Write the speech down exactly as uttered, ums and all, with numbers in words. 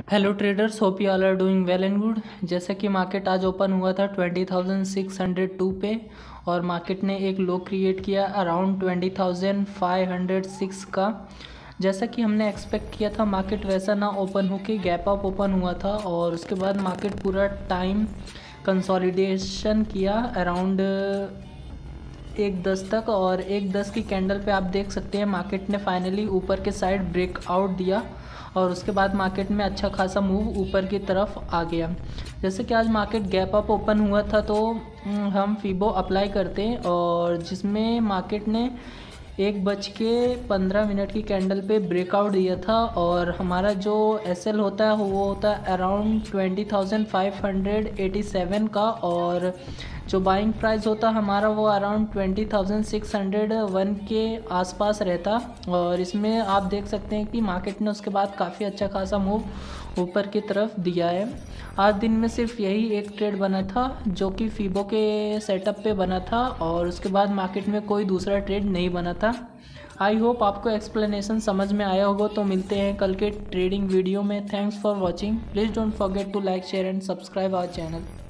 Hello traders, hope you all are doing well and good. जैसा कि market आज open हुआ था twenty thousand six hundred two पे और मार्केट ने एक लो क्रिएट किया around twenty thousand five hundred six का। जैसा कि हमने एक्सपेक्ट किया था मार्केट वैसा ना ओपन होके गैप अप ओपन हुआ था और उसके बाद मार्केट पूरा टाइम कंसोलिडेशन किया अराउंड एक दस तक और एक दस की कैंडल पे आप देख सकते हैं मार्केट ने फाइनली ऊपर के साइड ब्रेकआउट दिया और उसके बाद मार्केट में अच्छा खासा मूव ऊपर की तरफ आ गया। जैसे कि आज मार्केट गैप अप ओपन हुआ था तो हम फीबो अप्लाई करते हैं और जिसमें मार्केट ने एक बज के पंद्रह मिनट की कैंडल पे ब्रेकआउट दिया था और हमारा जो एस एल होता है वो होता है around twenty thousand five hundred eighty seven का और जो बाइंग प्राइस होता हमारा वो around twenty thousand six hundred one के आसपास रहता। और इसमें आप देख सकते हैं कि मार्केट ने उसके बाद काफ़ी अच्छा खासा मूव ऊपर की तरफ दिया है। आज दिन में सिर्फ यही एक ट्रेड बना था जो कि फीबो के सेटअप पे बना था और उसके बाद मार्केट में कोई दूसरा ट्रेड नहीं बना था। आई होप आपको एक्सप्लेनेशन समझ में आया होगा। तो मिलते हैं कल के ट्रेडिंग वीडियो में। Thanks for watching. Please don't forget to like share and subscribe our channel.